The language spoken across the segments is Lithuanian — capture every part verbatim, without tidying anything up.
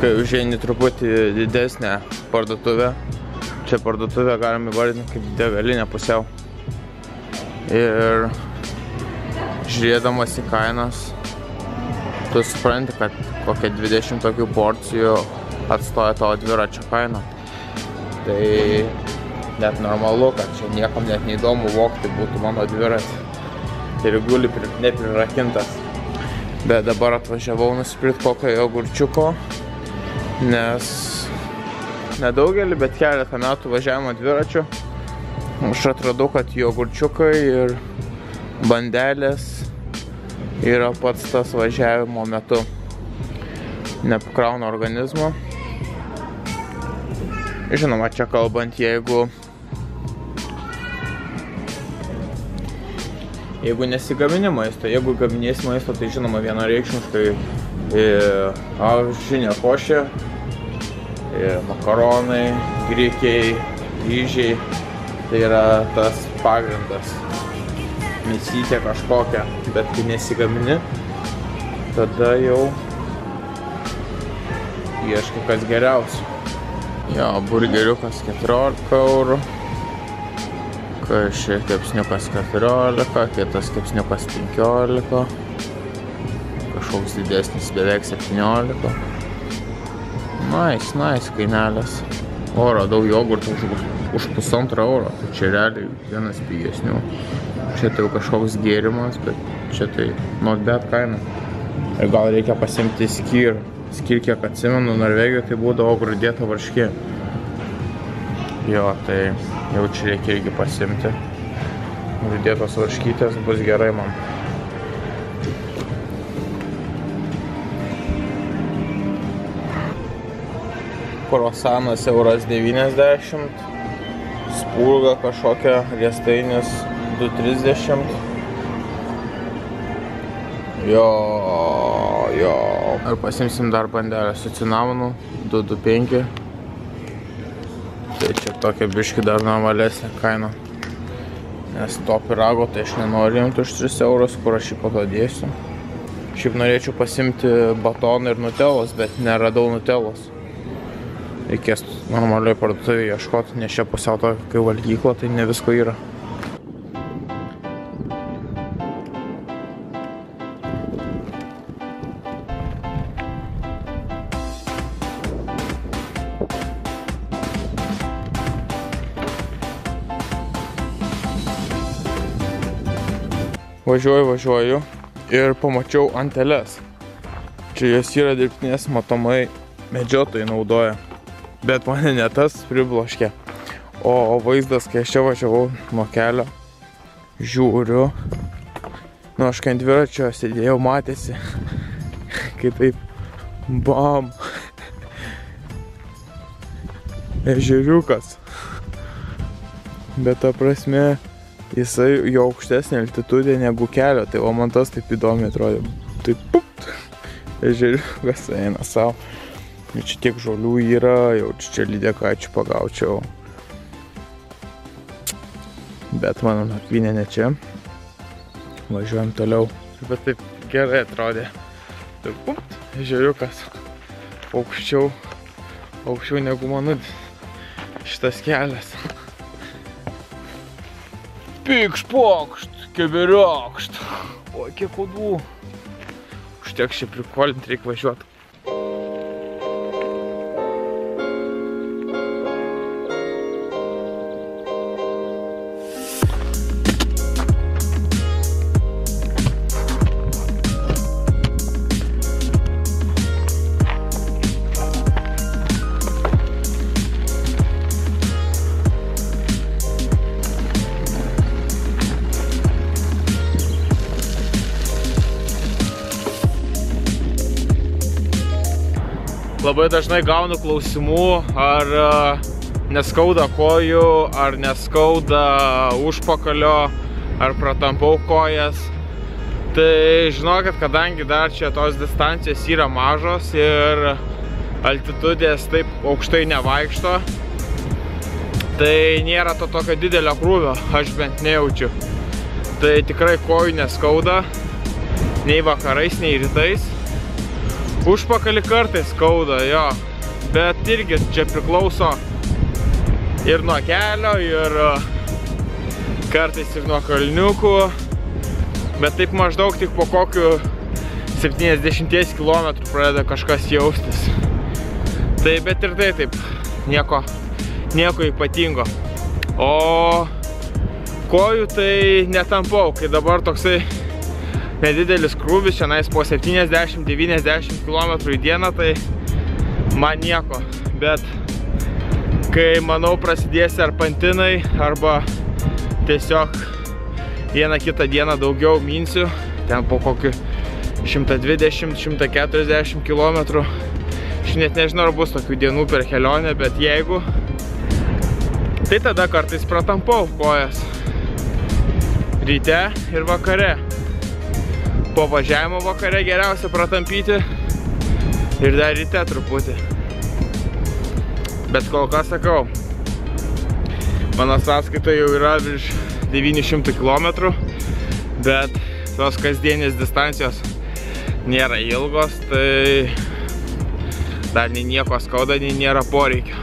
kai užeini truputį didesnę parduotuvę. Čia parduotuvę galime įvardinti kaip degalinę pusiau. Ir žiūrėdamas į kainas, tu supranti, kad kokia dvidešimt tokių porcijų atstoja tavo dviračio kainą. Tai net normalu, kad čia niekam net neįdomu vogti būtų mano dviratį. Ir guli neprirakintas. Bet dabar atvažiavau nusipirkti kokio jogurčiuko, nes nedaugelį, bet keletą metų važiavimo dviračiu aš atradau, kad jogurčiukai ir bandelės yra pats tas važiavimo metu. Nepakrauna organizmo. Žinoma, čia kalbant, jeigu Jeigu nesigamini maisto, jeigu gaminės maisto, tai žinoma vienareikšmiškai avižinė košė, makaronai, grikiai, ryžiai, tai yra tas pagrindas, mėsytė kažkokia, bet kai nesigamini, tada jau ieškai kas geriausia. Jo, burgeriukas keturiolika eurų. Šie kepsniukas keturiolika, kitas kepsniukas penkiolika, kažkoks didesnis beveik septyniolika. Nice, nice kainelės. O, radau jogurtą už, už pusantrą eurą, tai čia realiai vienas pigesnių. Čia tai jau kažkoks gėrimas, bet čia tai not bad kaina. Ir gal reikia pasimti skyr. Skyr, kiek atsimenu, Norvegijoje tai būdavo grūdėta varškė. Jo, tai jau čia reikia irgi pasimti. Grūdėtos varškytės bus gerai man. Krosanas euras devyniasdešimt. Spurga kažkokia, riestainis du trisdešimt. Jo, jo. Ir pasimsim dar bandelę su cinamonu, du du penki. Tai čia tokia biški dar normalesnė kaina. Nes to pyrago tai aš nenoriu imti už tris eurus, kur aš jį po to dėsiu. Šiaip norėčiau pasimti batoną ir nutelos, bet neradau nutelos. Reikės normaliai parduotuvėje ieškoti, nes čia pusiau to, kai valgykla, tai ne visko yra. Važiuoju, važiuoju ir pamačiau anteles. Čia jos yra dirbtinės, matomai medžiotojai naudoja. Bet mane ne tas pribloškė. O vaizdas, kai aš čia važiavau nuo kelio, žiūriu. Nu, aš kai ant dviračio sėdėjau, matėsi. Kai taip, bam. Ežeriukas. Bet ta prasme, jisai jau aukštesnė altitudė negu kelio, tai o man tas taip įdomiai atrodė. Taip, pupt, ežeriukas eina savo. Čia tiek žolių yra, jau čia lydekaičių pagaučiau. Bet mano nakvynė ne čia. Važiuojam toliau. Bet taip gerai atrodė. Taip, pupt, ežeriukas. Aukščiau, aukščiau negu mano šitas kelias. Pikš pokšt, keberiokšt. O, kiek kodų. Užteks čia prikolinti, reikia važiuoti. Labai dažnai gaunu klausimų, ar neskauda kojų, ar neskauda užpakalio, ar pratampau kojas. Tai žinokit, kadangi dar čia tos distancijos yra mažos ir altitudės taip aukštai nevaikšto, tai nėra to tokio didelio krūvio, aš bent nejaučiu. Tai tikrai kojų neskauda, nei vakarais, nei rytais. Užpakalį kartais skauda, jo. Bet irgi čia priklauso ir nuo kelio, ir kartais ir nuo kalniukų. Bet taip maždaug tik po kokiu septyniasdešimties kilometrų pradeda kažkas jaustis. Tai bet ir tai taip, nieko, nieko ypatingo. O kojų tai netampau, kai dabar toksai nedidelis krūvis, šiandien po septyniasdešimt devyniasdešimt kilometrų į dieną, tai man nieko. Bet kai, manau, prasidės serpantinai arba tiesiog vieną kitą dieną daugiau minsiu, ten po kokiu šimtą dvidešimt šimtą keturiasdešimt kilometrų. Aš net nežinau, ar bus tokių dienų per kelionę, bet jeigu, tai tada kartais pratampau kojas. Ryte ir vakare. Po važiavimo vakare geriausia pratampyti ir dar ryte truputį. Bet kol kas sakau, mano sąskaita jau yra virš devynių šimtų kilometrų, bet tos kasdienės distancijos nėra ilgos, tai dar nei nieko skauda, nei nėra poreikio.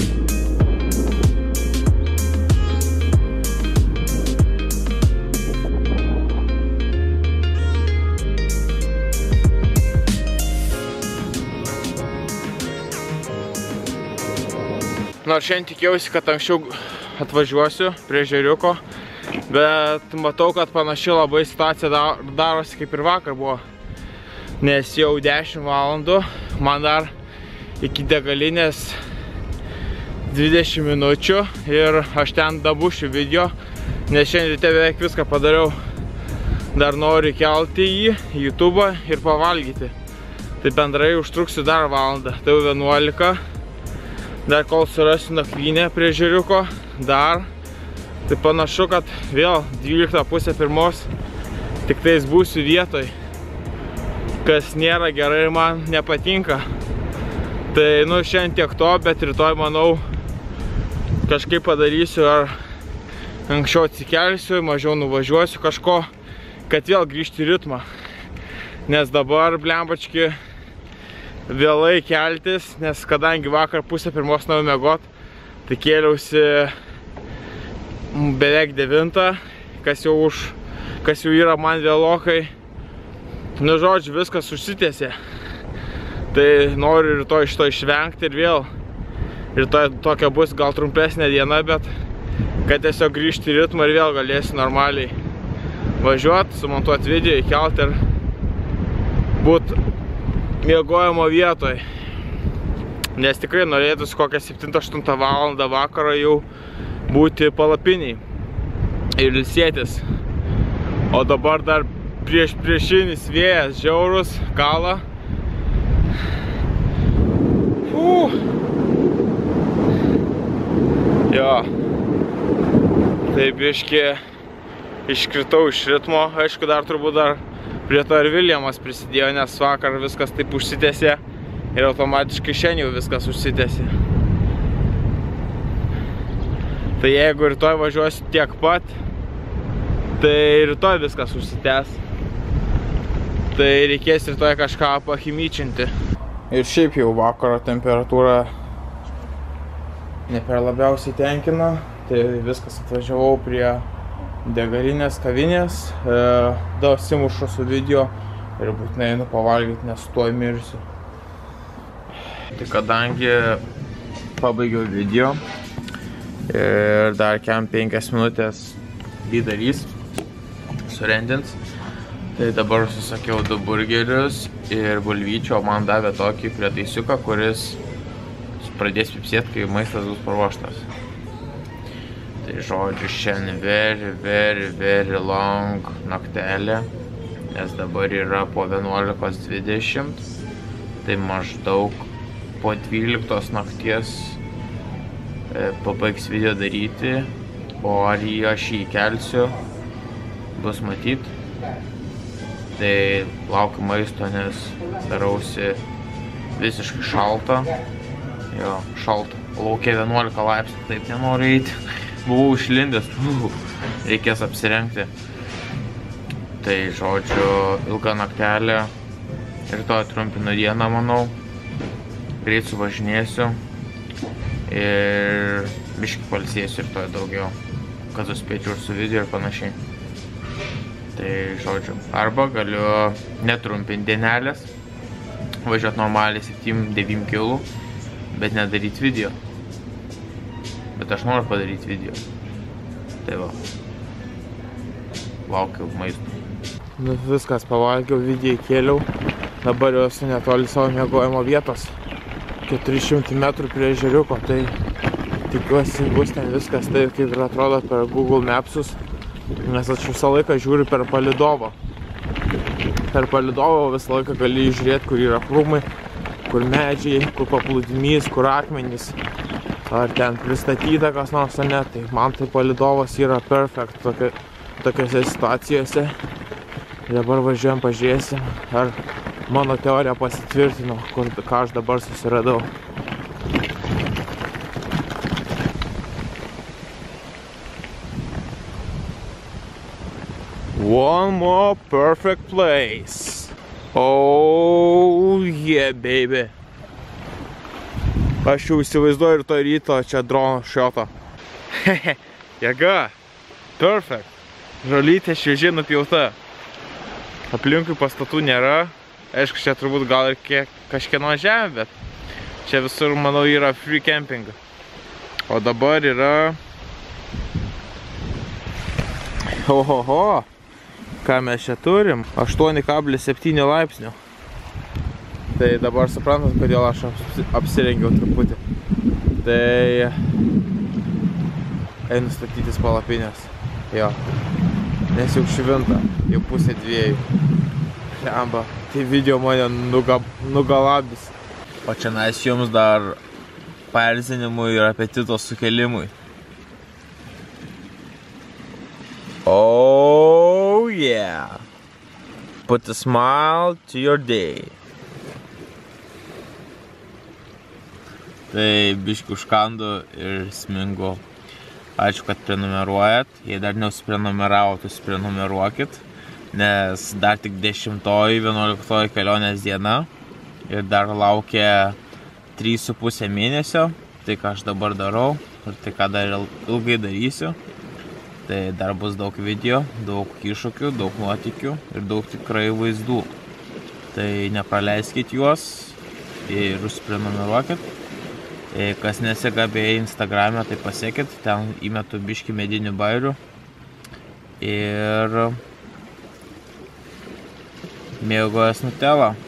Nors šiandien tikėjausi, kad anksčiau atvažiuosiu prie ežeriuko, bet matau, kad panaši labai situacija darosi kaip ir vakar buvo. Nes jau dešimt valandų, man dar iki degalinės dvidešimt minučių ir aš ten dabušiu video, nes šiandien ryte beveik viską padariau. Dar noriu kelti jį į YouTube'ą ir pavalgyti. Tai bendrai užtruksiu dar valandą, tai jau vienuolika. Dar kol surasiu nakvynę prie ežeriuko, dar. Tai panašu, kad vėl dvylikta pusė pirmos tik tais būsiu vietoj, kas nėra gerai ir man nepatinka. Tai nu šiandien tiek to, bet rytoj manau kažkaip padarysiu, ar anksčiau atsikelsiu, mažiau nuvažiuosiu kažko, kad vėl grįžti į ritmą. Nes dabar, blembački, vėlai keltis, nes kadangi vakar pusę pirmos nuėjau miegot, tai kėliausi beveik devintą, kas jau, už, kas jau yra man vėlokai. Nu, žodžiu, viskas užsitęsė. Tai noriu rytoj šito išvengti ir vėl. Rytoj tokia bus gal trumpesnė diena, bet kad tiesiog grįžti į ritmą ir vėl galėsiu normaliai važiuoti, sumontuoti video, įkelti ir būt miegojimo vietoj. Nes tikrai norėtųsi kokią septintą aštuntą valandą vakaro jau būti palapiniai ir ilsėtis. O dabar dar prieš priešinis vėjas žiaurus, kala. Fuh. Jo. Tai biški iškritau iš ritmo. Aišku, dar turbūt dar prie to ir Viljamas prisidėjo, nes vakar viskas taip užsitęsė ir automatiškai šiandien jau viskas užsitęsė. Tai jeigu rytoj važiuosiu tiek pat, tai rytoj viskas užsitęs. Tai reikės rytoj kažką pachimyčinti. Ir šiaip jau vakaro temperatūra ne per labiausiai tenkina, tai viskas atvažiavau prie degalinės, kavinės, e, dasimušu su video ir būtinai einu pavalgyti, nes tuoj mirsiu. Tai kadangi pabaigiau video ir dar kem penkias minutės jį darys, surendins, tai dabar susakiau du burgerius ir bulvyčių, o man davė tokį prietaisiuką, kuris pradės pipsėti, kai maistas bus paruoštas. Tai žodžiu, šiandien very, very, very long naktelė, nes dabar yra po vienuolikos dvidešimt, tai maždaug po dvyliktos nakties e, pabaigs video daryti, o ar jį aš jį kelsiu, bus matyt. Tai laukiu maisto, nes darausi visiškai šalta, jo, šalta, laukia vienuolika laipsnių, taip nenoriu eiti. Buvau išlindęs, reikės apsirengti. Tai žodžiu, ilga naktelė Rytoj trumpinu dieną, manau. Greit suvažinėsiu. Ir biškį pailsėsiu rytoj daugiau. Kad suspėčiau ir su video ir panašiai. Tai žodžiu. Arba galiu netrumpinti dienelės. Važiuoti normaliai septyni devyni kilų. Bet nedaryti video. Bet aš noriu padaryti video. Tai va. Laukiu maisto. Nu viskas, pavalgiau, video įkėliau. Dabar jau esu netoli savo miegojimo vietos. keturi šimtai metrų prie ežeriuko. Tai tikiuosi bus ten viskas taip, kaip ir atrodo per Google Mapsus. Nes aš visą laiką žiūriu per palidovą. Per palidovą visą laiką gali žiūrėti, kur yra krūmai, kur medžiai, kur paplūdimys, kur akmenys. Ar ten pristatyta kas nors, ar ne. Tai man tai palidovas yra perfect tokia, tokiose situacijose. Dabar važiuojam, pažiūrėsim, ar mano teorija pasitvirtino, kur, ką aš dabar susiradau. One more perfect place. Oh yeah, baby. Aš jau įsivaizduoju ir to ryto čia drono šioto. Hehe, jėga. Perfect. Žolytė šviežiai nupjauta. Aplinkui pastatų nėra. Aišku, čia turbūt gal ir kiek, kažkieno žemė, bet čia visur, manau, yra free camping. O dabar yra... Ohoho! Ką mes čia turim? aštuoni kablis septyni laipsnių. Tai dabar suprantat, kodėl aš apsirengiau truputį. Tai... einu statytis palapinės. Jo. Nes jau švinta. Jau pusė dviejų. Lemba. Tai video mane nuga, nugalabis. O čia nais jums dar paerzinimui ir apetito sukelimui. Oh yeah! Put a smile to your day. Tai biškį užkandu ir smingu. Ačiū, kad prenumeruojat. Jei dar neusiprenumeravot, užsiprenumeruokit. Nes dar tik dešimtoji, vienuoliktoji kelionės diena. Ir dar laukia trys su pusė mėnesio. Tai ką aš dabar darau. Ir tai ką dar ilgai darysiu. Tai dar bus daug video, daug iššūkių, daug nuotykių ir daug tikrai vaizdų. Tai nepraleiskit juos ir užsiprenumeruokit. Kas neseka beje Instagram'e, tai pasiekit, ten įmetu biškį medinių bairių. Ir mėgojas Nutella.